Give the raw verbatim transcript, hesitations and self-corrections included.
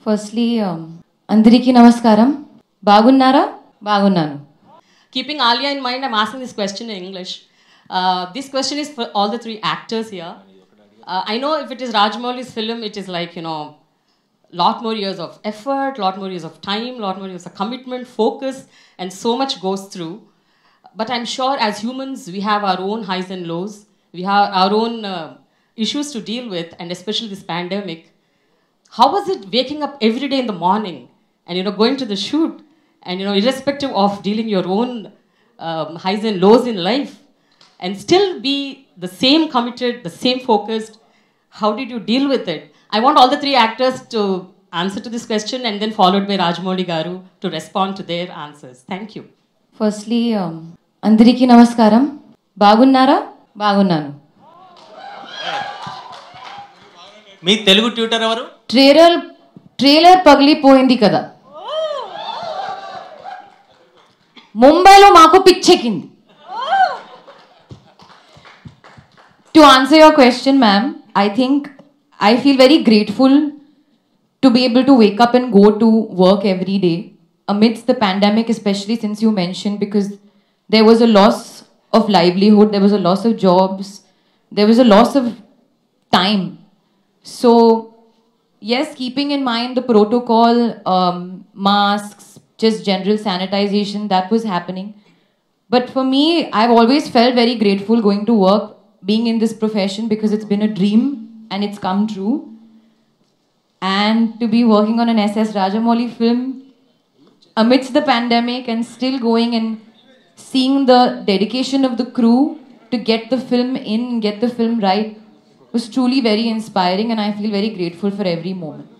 Firstly, um, Andariki Namaskaram. Bagunnara? Bagunnanu. Keeping Alia in mind, I'm asking this question in English. Uh, this question is for all the three actors here. Uh, I know if it is Rajamouli's film, it is like, you know, lot more years of effort, lot more years of time, lot more years of commitment, focus, and so much goes through. But I'm sure as humans, we have our own highs and lows. We have our own uh, issues to deal with, and especially this pandemic. How was it waking up every day in the morning and, you know, going to the shoot and, you know, irrespective of dealing your own um, highs and lows in life and still be the same committed, the same focused? How did you deal with it? I want all the three actors to answer to this question and then followed by Rajamouli Garu to respond to their answers. Thank you. Firstly, um, Andariki Namaskaram. Bagunnara? Bagunnanu. మీ Telugu tutor ఎవరు? Trailer trailer పగిలిపోయింది కదా, ముంబైలో మాకు పిచ్చెక్కింది. To answer your question, ma'am, I think I feel very grateful to be able to wake up and go to work every day amidst the pandemic, especially since you mentioned, because there was a loss of livelihood, there was a loss of jobs, there was a loss of time. So, yes, keeping in mind the protocol, um, masks, just general sanitization, that was happening. But for me, I've always felt very grateful going to work, being in this profession, because it's been a dream and it's come true. And to be working on an S S Rajamouli film amidst the pandemic and still going and seeing the dedication of the crew to get the film in and get the film right was truly very inspiring, and I feel very grateful for every moment.